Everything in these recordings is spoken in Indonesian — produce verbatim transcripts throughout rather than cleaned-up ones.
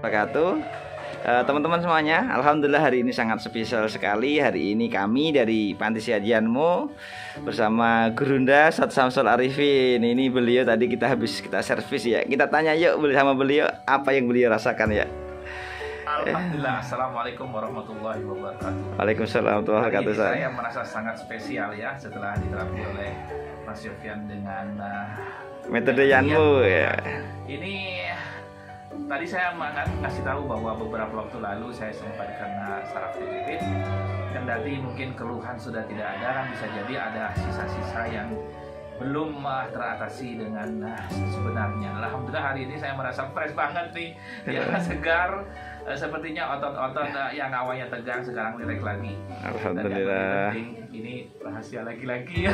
wabarakatuh. Uh, teman-teman semuanya, alhamdulillah hari ini sangat spesial sekali. Hari ini kami dari Panti Syajianmu bersama Gurunda Ustadz Samsul Arifin. Ini beliau tadi kita habis kita servis ya. Kita tanya yuk sama beliau apa yang beliau rasakan ya. Alhamdulillah. Assalamualaikum warahmatullahi wabarakatuh. Waalaikumsalam warahmatullahi wabarakatuh. Saya merasa sangat spesial ya setelah diterapi oleh Mas Sofyan dengan uh, metode Yanmu ya. Ini tadi saya akan ngasih tahu bahwa beberapa waktu lalu saya sempat kena saraf kejepit. Kendati mungkin keluhan sudah tidak ada, bisa jadi ada sisa-sisa yang belum uh, teratasi dengan uh, sebenarnya. Alhamdulillah hari ini saya merasa fresh banget nih, ya segar. Uh, sepertinya otot-otot uh, yang awalnya tegang sekarang rileks lagi. Alhamdulillah. Dan yang penting, ini rahasia lagi-lagi.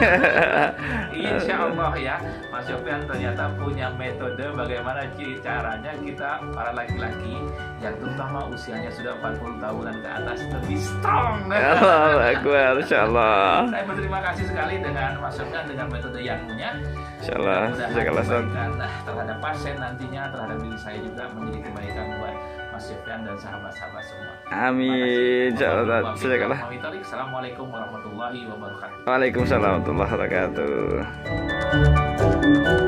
Insya Allah ya, Mas Sofyan ternyata punya metode bagaimana caranya kita para laki-laki yang terutama usianya sudah empat puluh tahunan ke atas lebih strong. Allahu Akbar, insyaallah. Saya berterima kasih sekali dengan Mas Sofyan dengan metode yang punya. Insyaallah, segala kebaikan terhadap pasien nantinya, terhadap diri saya juga menjadi kebaikan buat Mas Sofyan dan sahabat-sahabat semua. Amin. Insyaallah. Assalamualaikum warahmatullahi wabarakatuh. Waalaikumsalam warahmatullahi wabarakatuh.